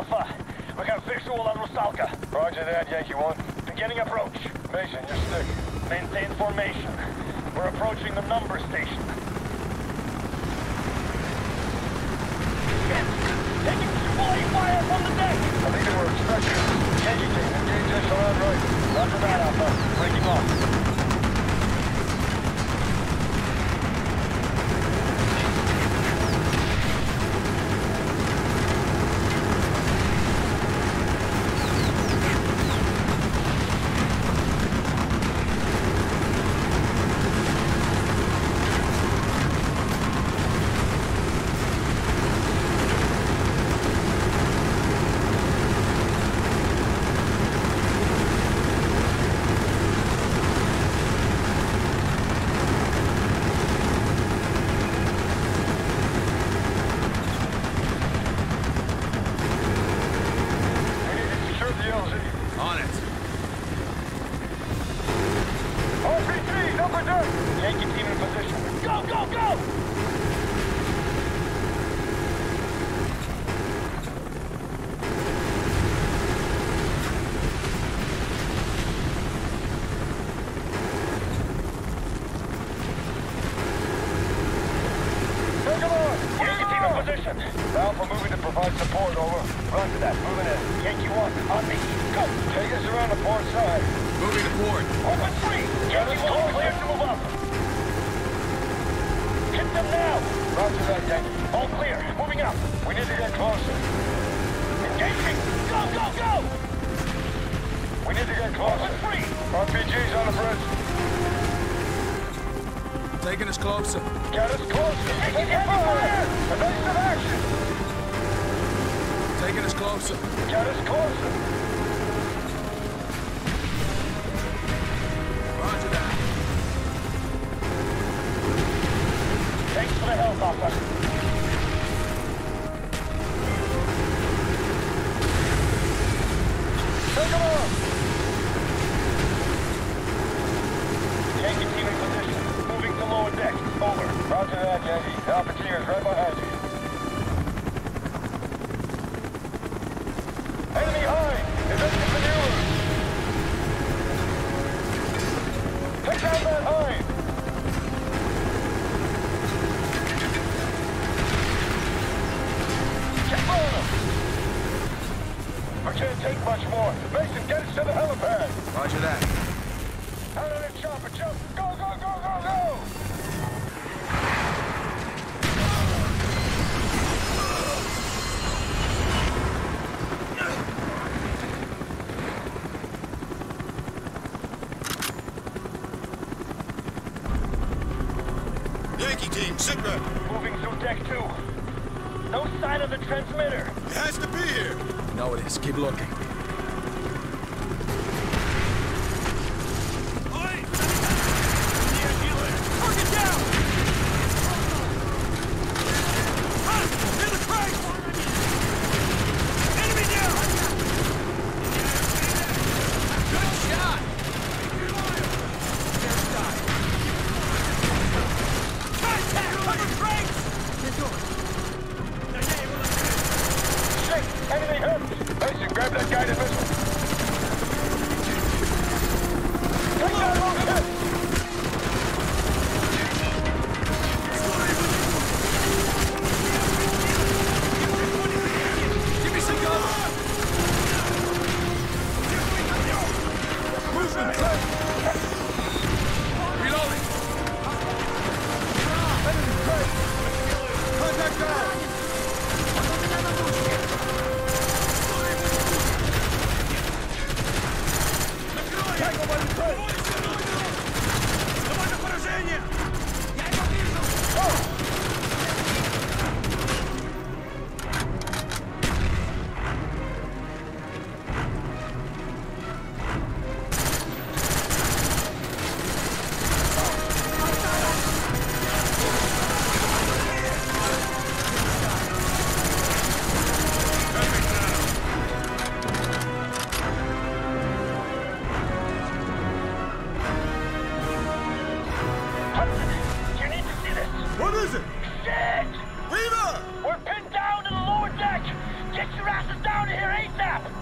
Alpha. We got visual on Rusalka. Roger that, Yankee 1. Beginning approach. Mason, you're stick. Maintain formation. We're approaching the number station. Shit! Taking volley fire from the deck! I think they were expecting us. Yankee team, engage echelon right. Roger that, Alpha. Breaking off. Yankee team in position. Go, go, go! Take them on! Yankee team in position. Alpha moving to provide support, over. Roger that, moving in. Yankee 1, on me. Go! Take us around the port side. Moving to port. Open free! Yankee 1, clear to move up. Hit them now! Roger that, Yankee. All clear, moving up. We need to get closer. Engaging! Go, go, go! We need to get closer. Open free! RPGs on the bridge. Taking us closer. Get us closer. Taking heavy fire! Evasive action. Taking us closer. Get us closer. Roger that. Thanks for the help, Alpha. Take them on. Yankee team in position. Moving to lower deck. Over. Roger that, Yankee. Alpha team is right behind you. Enemy high! Evasive maneuvers! Take down that hive! Keep on them! I can't take much more. Mason, get us to the helipad! Roger that. Out of the chopper, jump! Go, go, go, go, go! Yankee team, sit rep. Moving through deck 2. No sign of the transmitter. It has to be here. No, it is. Keep looking. Enemy hit! Mason, grab that guy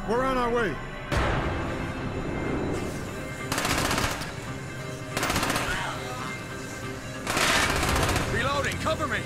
We're on our way. Reloading, cover me!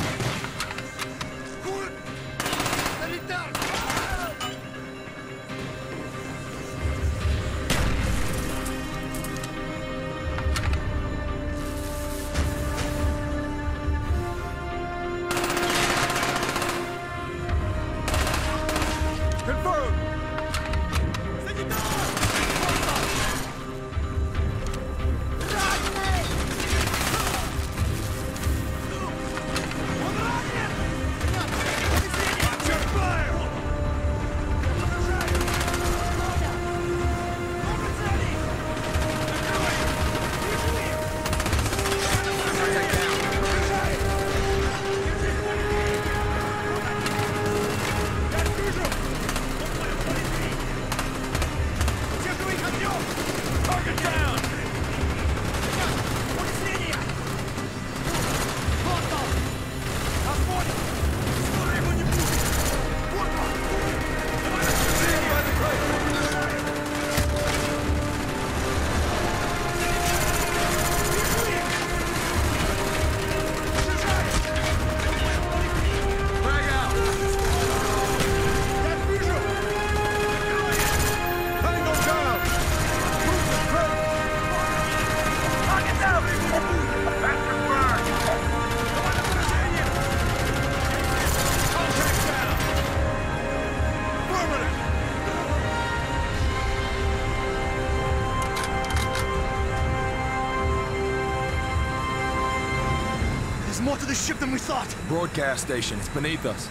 More to the ship than we thought! Broadcast station, it's beneath us.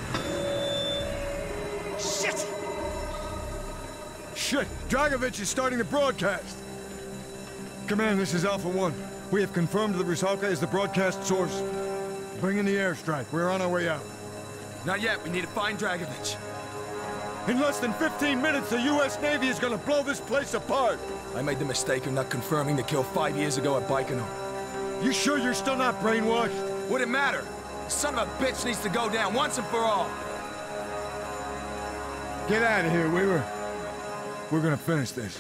Shit! Shit! Dragovich is starting the broadcast! Command, this is Alpha 1. We have confirmed the Rusalka is the broadcast source. Bring in the airstrike. We're on our way out. Not yet, we need to find Dragovich. In less than 15 minutes, the U.S. Navy is gonna blow this place apart! I made the mistake of not confirming the kill 5 years ago at Baikonur. You sure you're still not brainwashed? Would it matter? The son of a bitch needs to go down once and for all. Get out of here, Weaver. We're gonna finish this.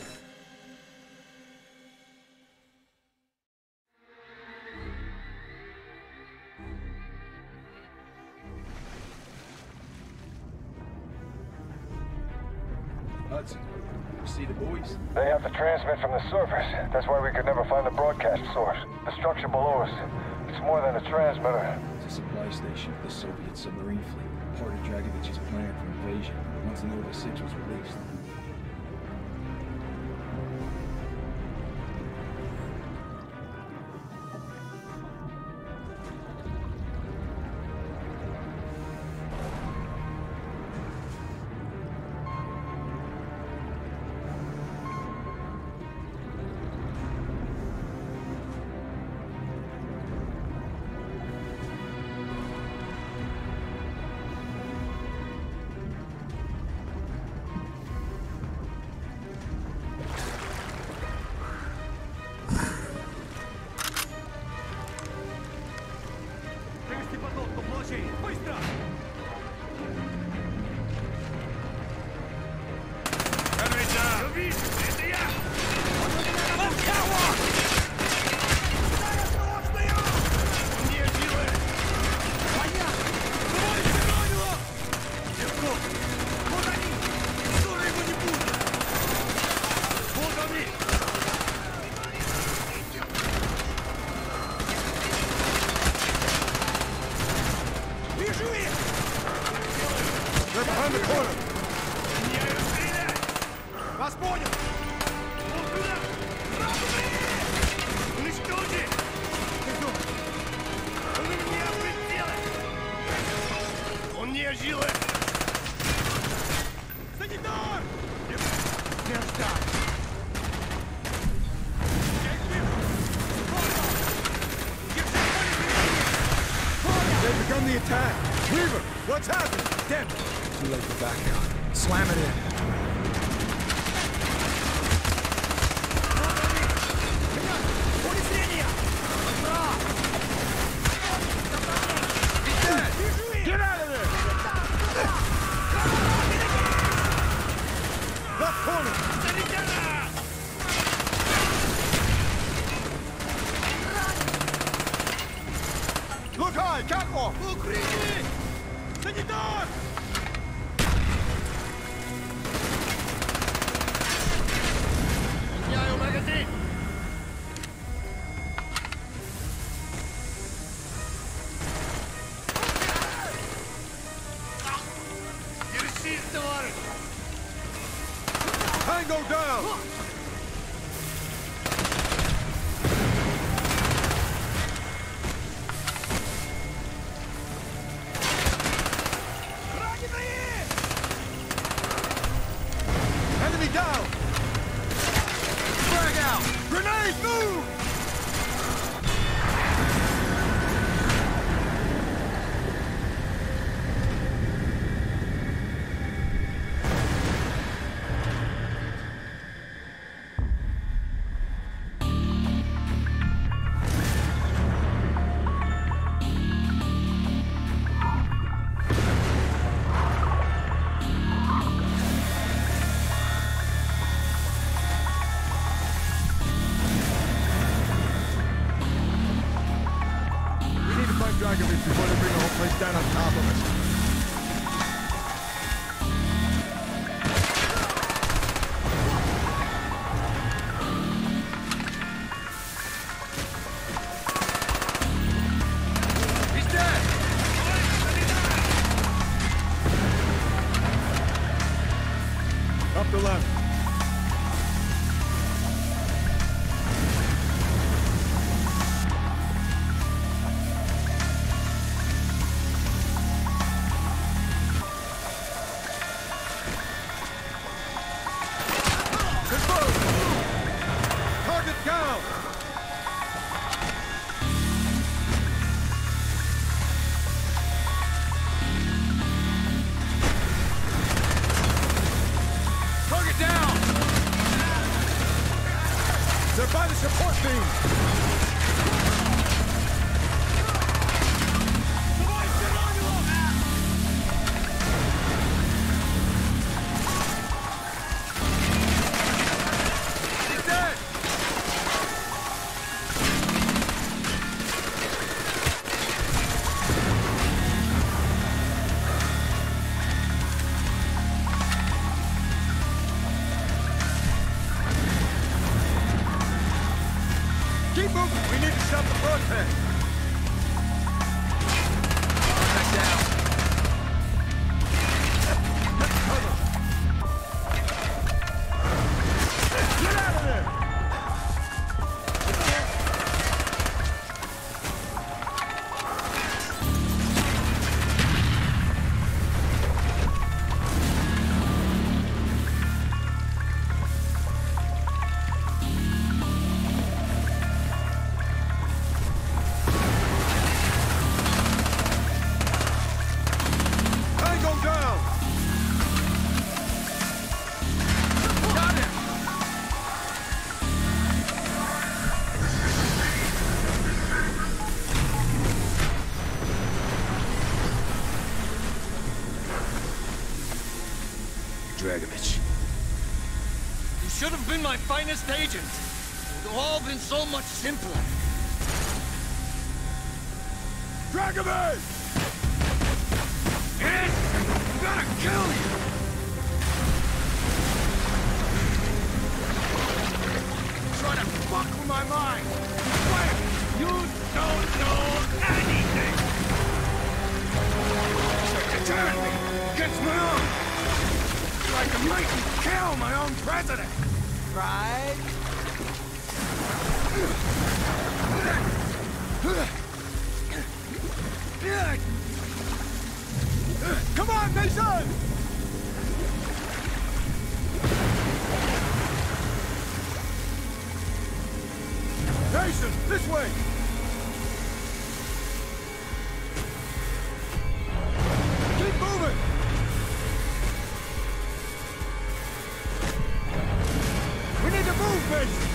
Hudson, you see the buoys? They have to transmit from the surface. That's why we could never find the broadcast source. The structure below us. It's more than a transmitter. It's a supply station for the Soviet submarine fleet, part of Dragovich's plan for invasion, once the Nova 6 was released. They're behind the corner! Вас понял! Уничтожи! Он меня пределает! Он не жилет! Санитар! Держа! They've begun the attack! Weaver, what's happening? Damn it! Too late for back out. Slam it in. Get out of there! The Давай, catwalk! Укрытие! Санитар! Меняю магазин! Держись, товарищ! Tango down! Enemy down! Frag out! Grenade, move! Dragovich before they bring the whole place down on top of us. He's dead! Up the left. Target down! Target down! They're by the support beam! He's dead! Keep moving! We need to stop the broadcast! Back down! Get out of there! Tango down! Got him! Dragovich. You should have been my finest agent. It would have all been so much simpler. Dragovich! I'm gonna kill you! Try to fuck with my mind! Wait! You don't know anything! You're turning me against my own! Like I might kill my own president! Right? Come on, Mason! Mason, this way! Keep moving! We need to move, Mason!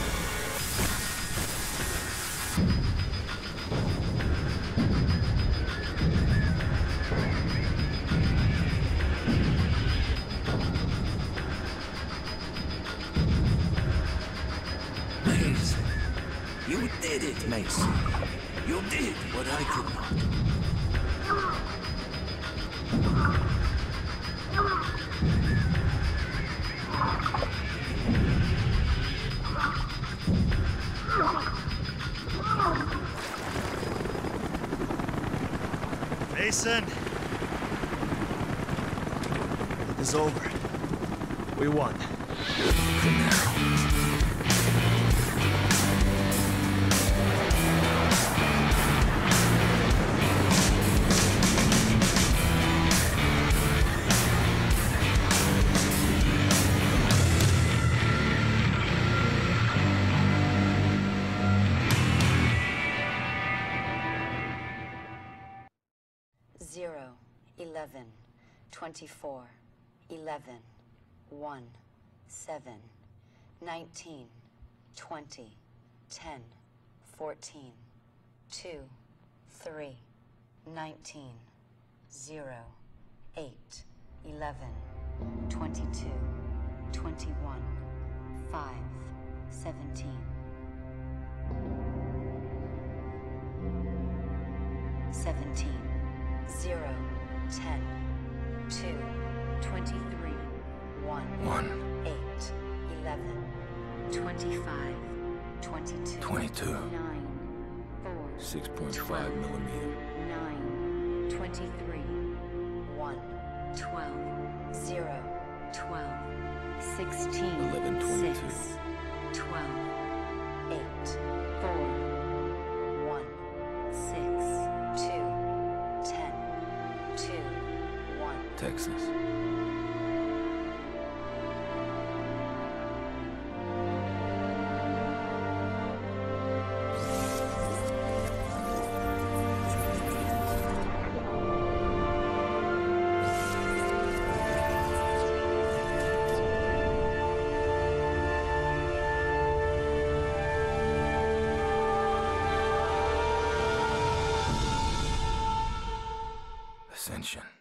Mason. You did it, Mason. You did what I could not. Mason! It's over. We won. For now. Zero, 11, 24, 11, 1, 7, 19, 20, 10, 14, 2, 3, 19, 0, 8, 11, 22, 21, 5, 17. 17, 0, 10, 2, 23, 1, 8, 11, 25, 22, 22. 9, 4, 6.5 millimeter. 9, 23, 1, 12, 0, 12, 16, 11, 22. 6, 12, 8, 4, 1, 6, 2, 10, 2, 1. Texas. Ascension.